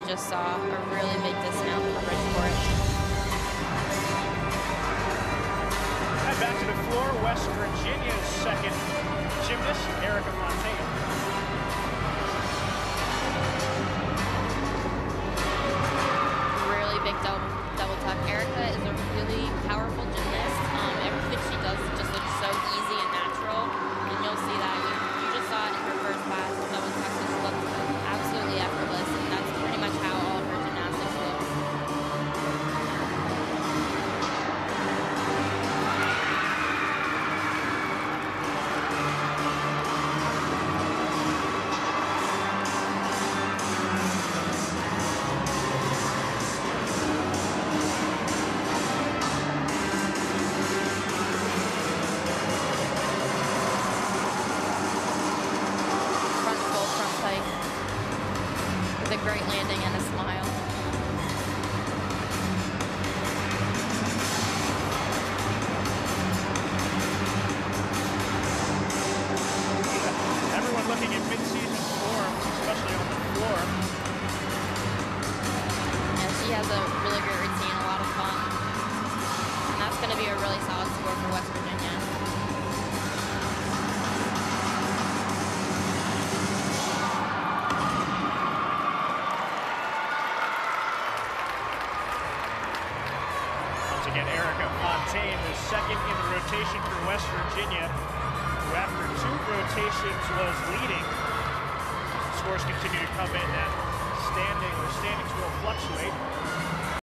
just saw a really big dismount for Bridgeport. And back to the floor, West Virginia's second gymnast, Erica Fontaine. Really big double tuck. Erica is a really powerful gymnast. Everything she does just looks so easy and natural, and you'll see that. You just saw it in her first class. Double tuck just looked absolutely effortless, and that's pretty much how all of her gymnastics looks. With a great landing and a smile. Everyone looking at mid-season form, especially on the floor. Yeah, she has a really great routine, a lot of fun. And that's going to be a really solid score for West Virginia. Again, Erica Fontaine, the second in the rotation for West Virginia, who after 2 rotations was leading. Scores continue to come in. That standings will fluctuate.